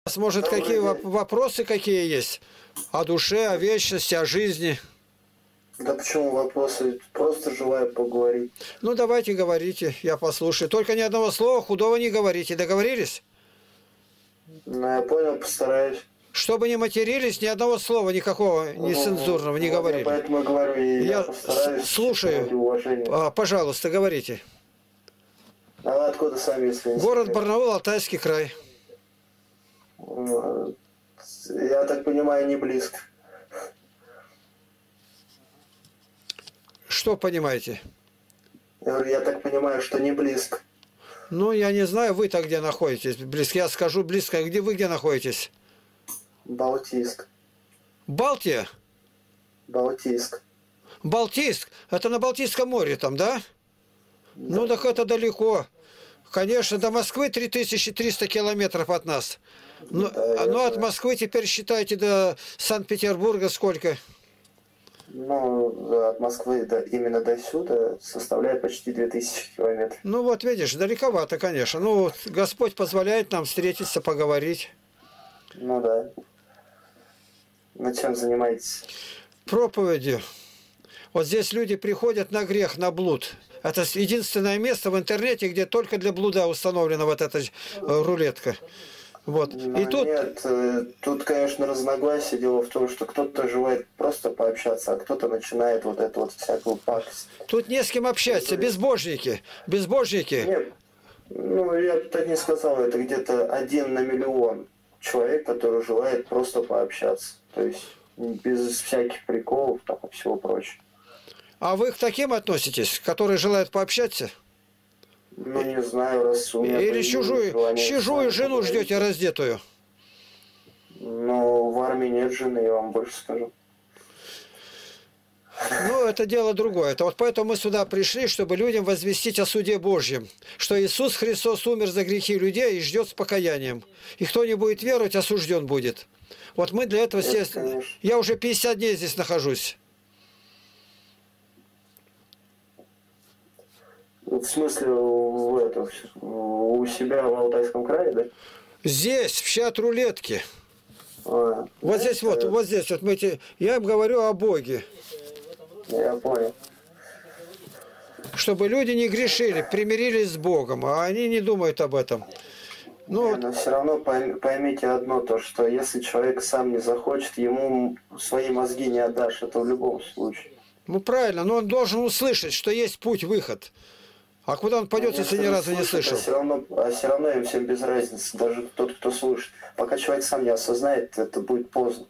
Может, какие Добрый день. вопросы какие есть? О душе, о вечности, о жизни. Да почему вопросы? Просто желаю поговорить. Ну, давайте говорите, я послушаю. Только ни одного слова худого не говорите. Договорились? Ну, я понял, постараюсь. Чтобы не матерились, ни одного слова никакого нецензурного не Вот я говорили. поэтому и говорю, и я Я постараюсь. слушаю. Ради уважения. Пожалуйста, говорите. А вы откуда сами, если не Город секрет? Барнаул, Алтайский край. Я так понимаю, не близко. Что понимаете? Я говорю, я так понимаю, что не близко. Ну, я не знаю, вы-то где находитесь. Близко. Я скажу близко. Где вы где находитесь? Балтийск. Балтия? Балтийск. Балтийск? Это на Балтийском море там, да? Ну, так это далеко. Конечно, до Москвы 3300 километров от нас. Ну, Да, ну, от знаю. Москвы теперь считайте до Санкт-Петербурга сколько? Ну, от Москвы именно до сюда составляет почти 2000 километров. Ну, вот видишь, далековато, конечно. Ну, вот Господь позволяет нам встретиться, поговорить. Ну да. На чем занимаетесь? Проповедью. Вот здесь люди приходят на грех, на блуд. Это единственное место в интернете, где только для блуда установлена вот эта рулетка. Вот. Ну, И тут... нет, тут, конечно, разногласие. Дело в том, что кто-то желает просто пообщаться, а кто-то начинает вот эту вот всякую пакость. Тут не с кем общаться, безбожники. Безбожники. Нет, ну, я так не сказал, это где-то 1 на миллион человек, который желает просто пообщаться. То есть без всяких приколов там, и всего прочего. А вы к таким относитесь, которые желают пообщаться? Ну, не знаю, раз у меня Или появилось чужую желание с вами жену поговорить. ждете раздетую? Ну, в армии нет жены, я вам больше скажу. Ну, это дело другое. Это вот поэтому мы сюда пришли, чтобы людям возвестить о суде Божьем, что Иисус Христос умер за грехи людей и ждет с покаянием. И кто не будет веровать, осужден будет. Вот мы для этого все... Конечно. Я уже 50 дней здесь нахожусь. В смысле, у себя в Алтайском крае, да? Здесь, в чат рулетки. А, Вот здесь вот, вот здесь вот я им говорю о Боге. я понял. Чтобы люди не грешили, примирились с Богом, а они не думают об этом. Ну, Но все равно поймите одно, то, что если человек сам не захочет, ему свои мозги не отдашь, это в любом случае. ну правильно, но он должен услышать, что есть путь, выход. А куда он пойдет, если ни разу не слышал? А все равно им всем без разницы, даже тот, кто слышит. Пока человек сам не осознает, это будет поздно.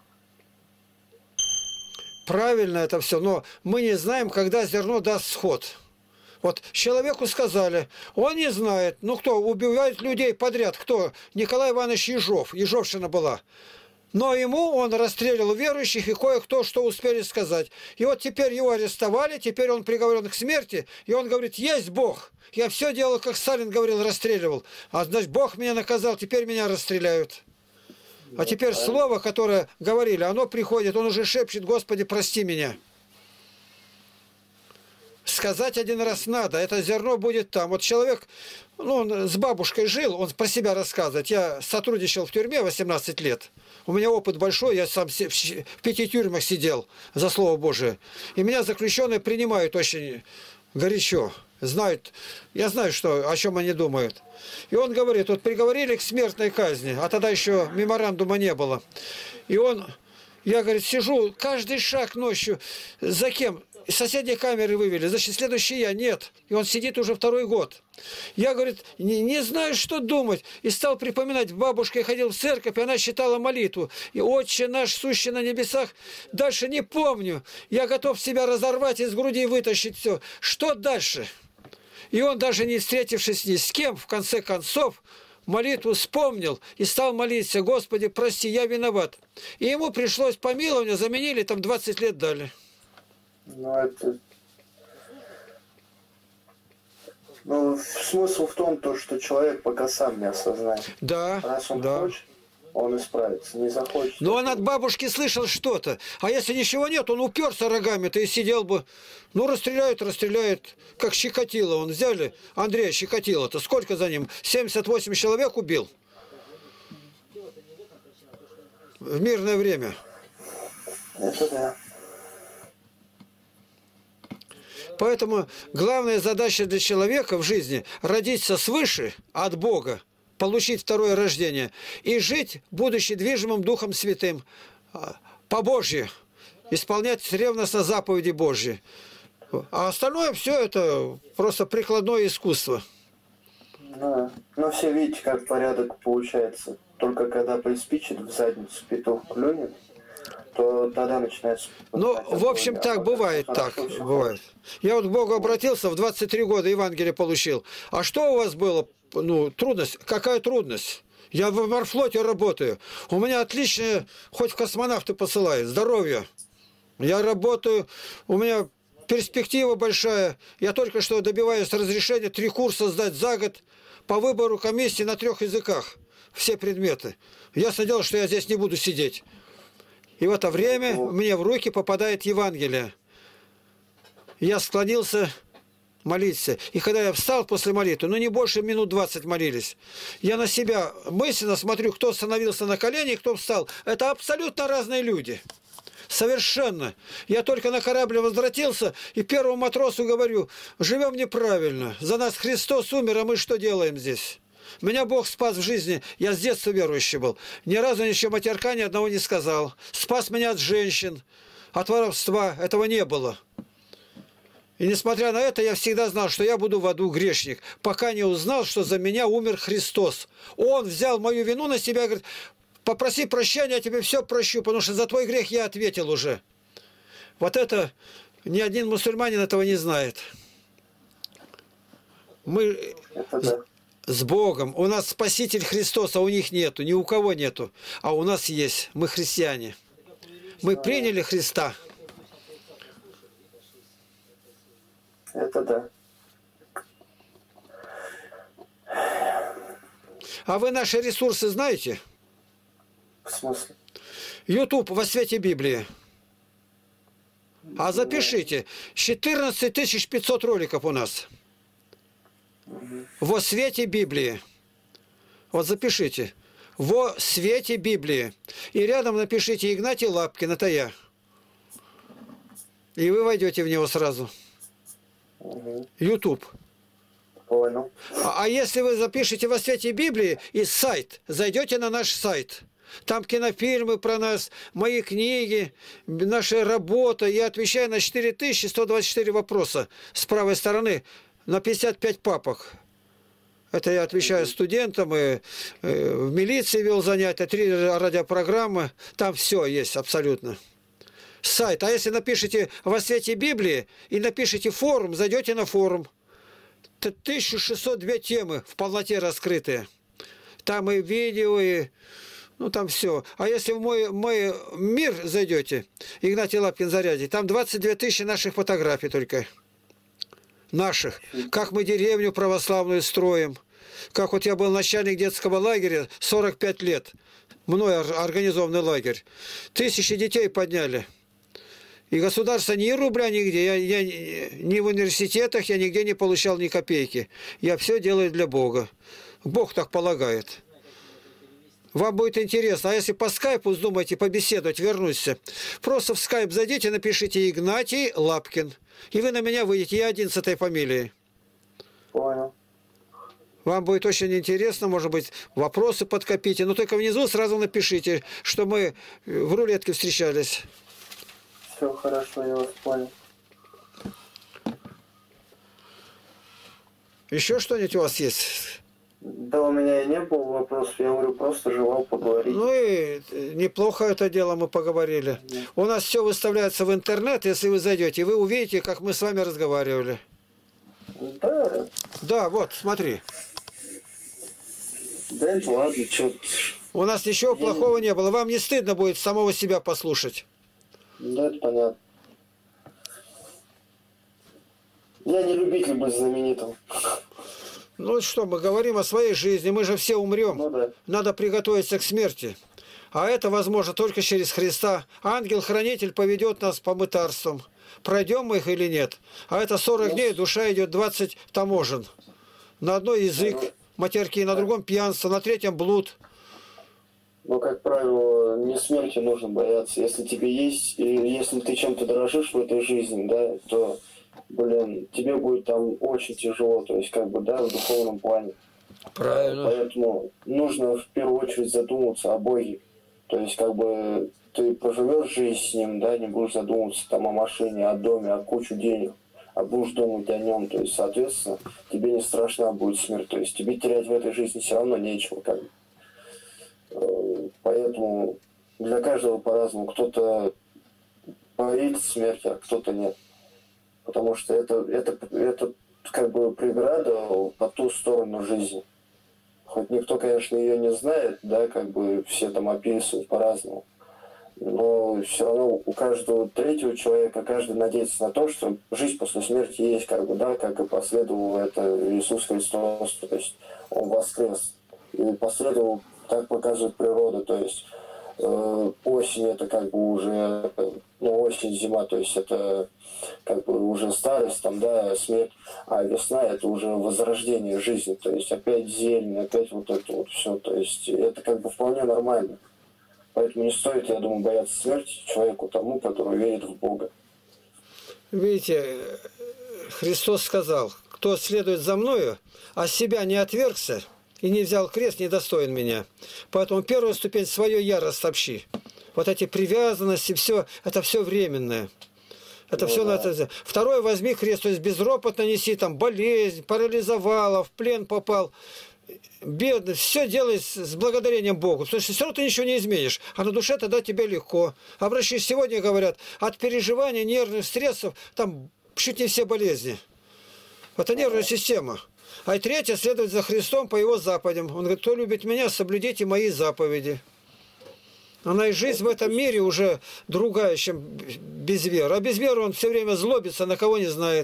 Правильно это все, но мы не знаем, когда зерно даст сход. Вот человеку сказали, он не знает. Ну кто, убивает людей подряд, кто? Николай Иванович Ежов, Ежовщина была. Но ему он расстреливал верующих и кое-кто, что успели сказать. И вот теперь его арестовали, теперь он приговорен к смерти, и он говорит, есть Бог. Я все делал, как Сталин говорил, расстреливал. А значит, Бог меня наказал, теперь меня расстреляют. А теперь слово, которое говорили, оно приходит, он уже шепчет, Господи, прости меня. Сказать один раз надо, это зерно будет там. Вот человек, ну, он с бабушкой жил, он про себя рассказывает. Я сотрудничал в тюрьме 18 лет. У меня опыт большой, я сам в 5 тюрьмах сидел за Слово Божие. И меня заключенные принимают очень горячо. Знают, я знаю, что, о чем они думают. И он говорит, вот приговорили к смертной казни, а тогда еще меморандума не было. И он, я, говорит, сижу, каждый шаг ночью, за кем? Из соседней камеры вывели, значит, следующий я, нет. И он сидит уже 2-й год. Я, говорит, не знаю, что думать. И стал припоминать, бабушка ходил в церковь, и она читала молитву. И «Отче наш, сущий на небесах», дальше не помню. Я готов себя разорвать, из груди вытащить все. Что дальше? И он, даже не встретившись ни с кем, в конце концов, молитву вспомнил и стал молиться, Господи, прости, я виноват. И ему пришлось помилование, заменили, там 20 лет дали. Ну, это... Ну, смысл в том, то, что человек пока сам не осознает. Да, Раз он да. хочет, он исправится. Не захочет. Но он от бабушки слышал что-то. А если ничего нет, он уперся рогами-то и сидел бы. Ну, расстреляют, расстреляют. Как Щекотило. Он взяли, Андрея Щекотило-то. Сколько за ним? 78 человек убил. в мирное время. Это да. Поэтому главная задача для человека в жизни – родиться свыше от Бога, получить второе рождение и жить, будучи движимым Духом Святым, по Божье, исполнять ревностно заповеди Божьи. А остальное все это просто прикладное искусство. Да. Но все видите, как порядок получается. Только когда приспичит в задницу петух клюнет, то тогда начинается... Ну, в общем, так бывает, так бывает. Я вот к Богу обратился, в 23 года Евангелие получил. А что у вас было? Ну, трудность. Какая трудность? Я в морфлоте работаю. У меня отличное, хоть в космонавты посылают, здоровье. Я работаю, у меня перспектива большая. Я только что добиваюсь разрешения 3 курса сдать за год по выбору комиссии на 3 языках. Все предметы. Ясно дело, что я здесь не буду сидеть. И в это время мне в руки попадает Евангелие. Я склонился молиться. И когда я встал после молитвы, ну не больше минут 20 молились, я на себя мысленно смотрю, кто становился на колени, кто встал. Это абсолютно разные люди. Совершенно. Я только на корабле возвратился и первому матросу говорю, живем неправильно. За нас Христос умер, а мы что делаем здесь? Меня Бог спас в жизни. Я с детства верующий был. Ни разу ничего матерка ни одного не сказал. Спас меня от женщин, от воровства. Этого не было. И несмотря на это, я всегда знал, что я буду в аду грешник, пока не узнал, что за меня умер Христос. Он взял мою вину на себя и говорит, попроси прощения, я тебе все прощу, потому что за твой грех я ответил уже. Вот это ни один мусульманин этого не знает. Мы с Богом. У нас Спаситель Христос, а у них нету, ни у кого нету. А у нас есть. Мы христиане. Мы приняли Христа. Это да. А вы наши ресурсы знаете? В смысле? YouTube во свете Библии. А запишите. 14 500 роликов у нас. Во свете Библии. Вот запишите. Во свете Библии. И рядом напишите Игнатий Лапкин, это я. И вы войдете в него сразу. YouTube. Понял. А если вы запишете во свете Библии и сайт, зайдете на наш сайт. Там кинофильмы про нас, мои книги, наша работа. Я отвечаю на 4124 вопроса с правой стороны. На 55 папок. Это я отвечаю студентам, и в милиции вел занятия, 3 радиопрограммы. Там все есть абсолютно. Сайт. А если напишите во свете Библии и напишите форум, зайдете на форум. 1602 темы в полноте раскрытые. Там и видео, и... Ну, там все. А если в мой мир зайдете, Игнатий Лапкин заряди, там 22 000 наших фотографий только. Наших. Как мы деревню православную строим. Как вот я был начальник детского лагеря 45 лет. Мной организованный лагерь. 1000 детей подняли. И государство ни рубля нигде. Я ни в университетах, я нигде не получал ни копейки. Я все делаю для Бога. Бог так полагает. Вам будет интересно. А если по скайпу вздумаете побеседовать, вернусь. Просто в скайп зайдите, напишите Игнатий Лапкин. И вы на меня выйдете. Я 11-й фамилии. Понял. Вам будет очень интересно, может быть, вопросы подкопите. Но только внизу сразу напишите, что мы в рулетке встречались. Все хорошо, я вас понял. Еще что-нибудь у вас есть? Да, у меня и не было вопросов, я говорю, просто желал поговорить. Ну и неплохо это дело мы поговорили. Да. У нас все выставляется в интернет, если вы зайдете, вы увидите, как мы с вами разговаривали. Да. Да, вот, смотри. Да, это ладно, что. У нас ничего плохого не было. Вам не стыдно будет самого себя послушать? Да, это понятно. Я не любитель быть знаменитым. Ну что, мы говорим о своей жизни, мы же все умрем. Ну, да. Надо приготовиться к смерти. А это возможно только через Христа. Ангел-хранитель поведет нас по мытарствам. Пройдем мы их или нет. А это 40 дней, душа идет 20 таможен. На одной язык, матерки, на другом пьянство, на третьем блуд. Но, как правило, не смерти нужно бояться. Если тебе есть, и если ты чем-то дорожишь в этой жизни, да, то, блин, тебе будет там очень тяжело, то есть, как бы, да, в духовном плане. Правильно. Поэтому нужно в первую очередь задуматься о Боге. То есть, как бы, ты проживешь жизнь с Ним, да, не будешь задумываться там о машине, о доме, о кучу денег, а будешь думать о Нем. То есть, соответственно, тебе не страшна будет смерть. То есть, тебе терять в этой жизни все равно нечего, как бы. Поэтому для каждого по-разному. Кто-то боится смерти, а кто-то нет. Потому что это как бы преграда по ту сторону жизни. Хоть никто, конечно, ее не знает, да, как бы все там описывают по-разному. Но все равно у каждого третьего человека, каждый надеется на то, что жизнь после смерти есть, как бы, да, как и последовал это Иисус Христос. То есть Он воскрес. И последовал, так показывает природа. То есть осень это как бы уже, ну, осень, зима, то есть это как бы уже старость, там, да, смерть, а весна это уже возрождение жизни, то есть опять зелень, опять вот это вот все, то есть это как бы вполне нормально. Поэтому не стоит, я думаю, бояться смерти человеку тому, который верит в Бога. Видите, Христос сказал, кто следует за мною, а себя не отвергся и не взял крест, недостоин меня. Поэтому первую ступень свою я растопчи. Вот эти привязанности, все, это все временное. Это все да. надо. Второе, возьми крест, то есть безропотно неси, там болезнь, парализовала, в плен попал. Бедность, все делай с благодарением Богу, потому что все равно ты ничего не изменишь, а на душе тогда тебе легко. Обращаясь, сегодня говорят, от переживания нервных стрессов, там чуть не все болезни. Это нервная система. А третье, следовать за Христом по Его заповедям. Он говорит, кто любит меня, соблюдите мои заповеди. Она и жизнь в этом мире уже другая, чем без веры. А без веры он все время злобится, на кого не знает.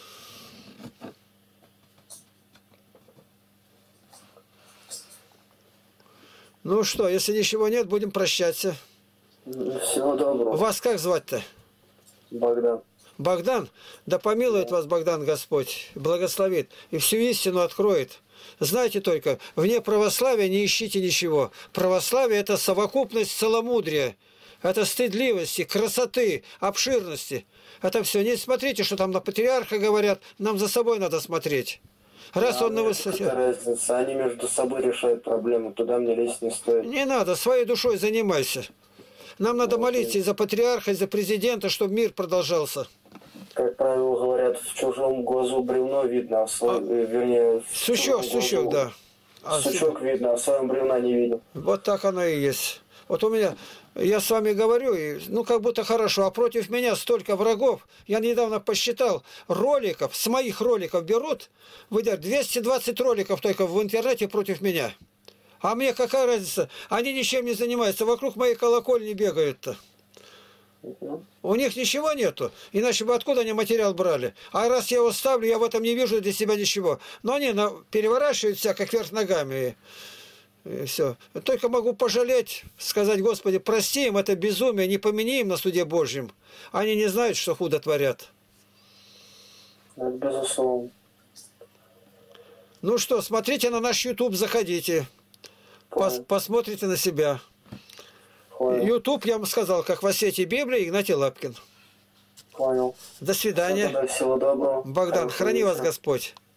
Ну что, если ничего нет, будем прощаться. Всего доброго. Вас как звать-то? Богдан. Богдан? Да помилует вас Богдан Господь, благословит и всю истину откроет. Знайте только, вне православия не ищите ничего. Православие – это совокупность целомудрия, это стыдливости, красоты, обширности. Это все. Не смотрите, что там на патриарха говорят, нам за собой надо смотреть. Раз он на высоте... Разница. Они между собой решают проблему, туда мне лезть не стоит. Не надо, своей душой занимайся. Нам надо молиться и за патриарха, и за президента, чтобы мир продолжался. Как правило, говорят, в чужом глазу бревно видно, а в своем, вернее... Сучок, да. Сучок видно, а в своем бревна не видно. Вот так оно и есть. Вот у меня, я с вами говорю, и, ну как будто хорошо, а против меня столько врагов. Я недавно посчитал, роликов, с моих роликов берут, выдают 220 роликов только в интернете против меня. А мне какая разница? Они ничем не занимаются, вокруг моей колокольни бегают-то. У них ничего нету, иначе бы откуда они материал брали? А раз я его ставлю, я в этом не вижу для себя ничего. Но они переворачивают себя как вверх ногами. И все. Только могу пожалеть, сказать, Господи, прости им это безумие, не помяни им на суде Божьем. Они не знают, что худо творят. Это безусловно. Ну что, смотрите на наш YouTube, заходите. Посмотрите на себя. YouTube, я вам сказал, как в Осетии Библия, Игнатий Лапкин. Понял. До свидания. Всего доброго. Богдан, храни вас Господь.